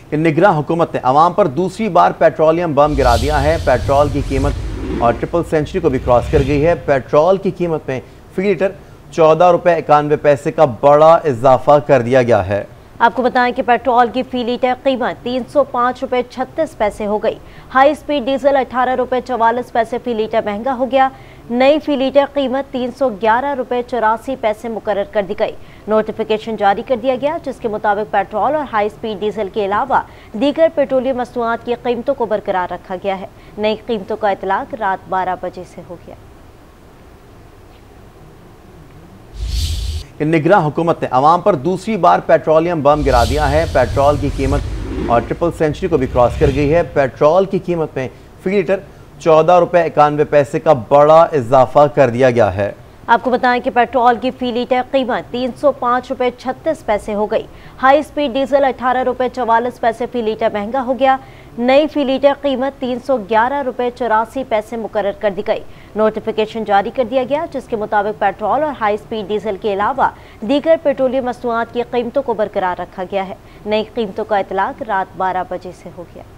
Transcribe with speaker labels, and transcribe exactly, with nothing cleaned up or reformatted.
Speaker 1: निगरान हुकूमत ने अवाम पर दूसरी बार पेट्रोलियम बम गिरा दिया है। पेट्रोल की कीमत और ट्रिपल सेंचुरी को भी क्रॉस कर गई है। पेट्रोल की कीमत में फी लीटर चौदह रुपए इक्यानवे पैसे का बड़ा इजाफा कर दिया गया है।
Speaker 2: आपको बताएं कि पेट्रोल की फी लीटर कीमत तीन सौ पाँच रुपये छत्तीस पैसे हो गई। हाई स्पीड डीजल अठारह रुपये चवालीस पैसे फी लीटर महंगा हो गया। नई फी लीटर कीमत तीन सौ ग्यारह रुपये चौरासी पैसे मुकर्रर कर दी गई। नोटिफिकेशन जारी कर दिया गया जिसके मुताबिक पेट्रोल और हाई स्पीड डीजल के अलावा दीगर पेट्रोलियम मसनूआत की कीमतों को बरकरार रखा गया है। नई कीमतों का इतलाक रात बारह बजे से हो गया।
Speaker 1: निगरान हुकूमत ने अवाम पर दूसरी बार पेट्रोलियम बम गिरा दिया है। पेट्रोल की कीमत और ट्रिपल सेंचुरी को भी क्रॉस कर गई है। पेट्रोल की कीमत में फी लीटर चौदह रुपए इक्यानवे पैसे का बड़ा इजाफा कर दिया गया है।
Speaker 2: आपको बताएं कि पेट्रोल की फी लीटर कीमत तीन सौ पाँच रुपये छत्तीस पैसे हो गई। हाई स्पीड डीजल अठारह रुपये चवालीस पैसे फी लीटर महंगा हो गया। नई फी लीटर कीमत तीन सौ ग्यारह रुपये चौरासी पैसे मुकर्रर कर दी गई। नोटिफिकेशन जारी कर दिया गया जिसके मुताबिक पेट्रोल और हाई स्पीड डीजल के अलावा दीगर पेट्रोलियम मसनूआत की कीमतों को बरकरार रखा गया है। नई कीमतों का इतलाक रात बारह बजे से हो गया।